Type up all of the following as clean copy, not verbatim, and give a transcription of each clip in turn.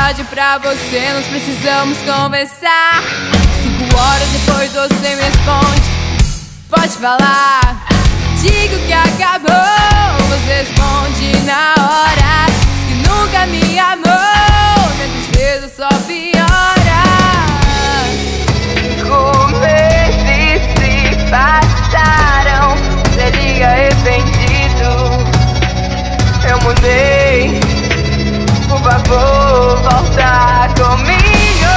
mensagem pra você, nós precisamos conversar. 5 horas depois você me responde, pode falar. Digo que acabou, você responde na hora. Diz que nunca me amou, minha tristeza só piora. 5 meses se passaram, você liga arrependido. Eu mudei, por favor, volta comigo.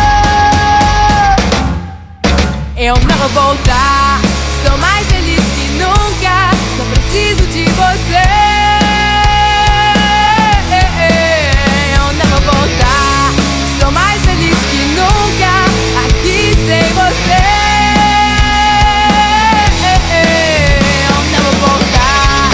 Eu não vou voltar, estou mais feliz que nunca. Só preciso de você. Eu não vou voltar, estou mais feliz que nunca aqui sem você. Eu não vou voltar.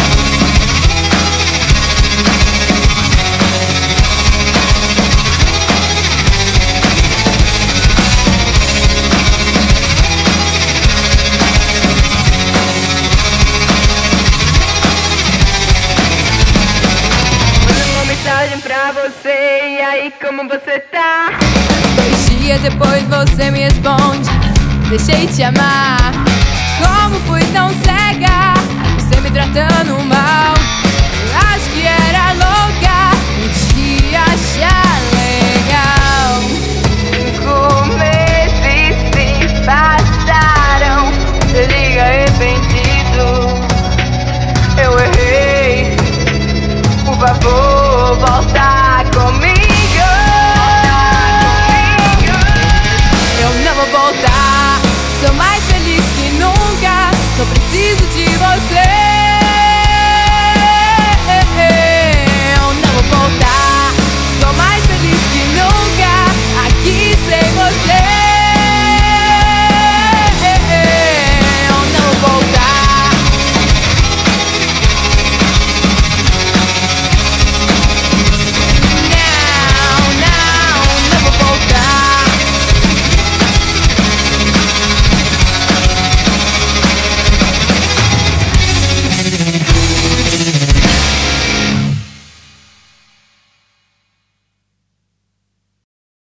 Pra você, e aí como você tá? 2 dias depois você me responde, deixei te amar. Como fui tão cega, você me tratando mal. Acho que era louca, me te achar legal.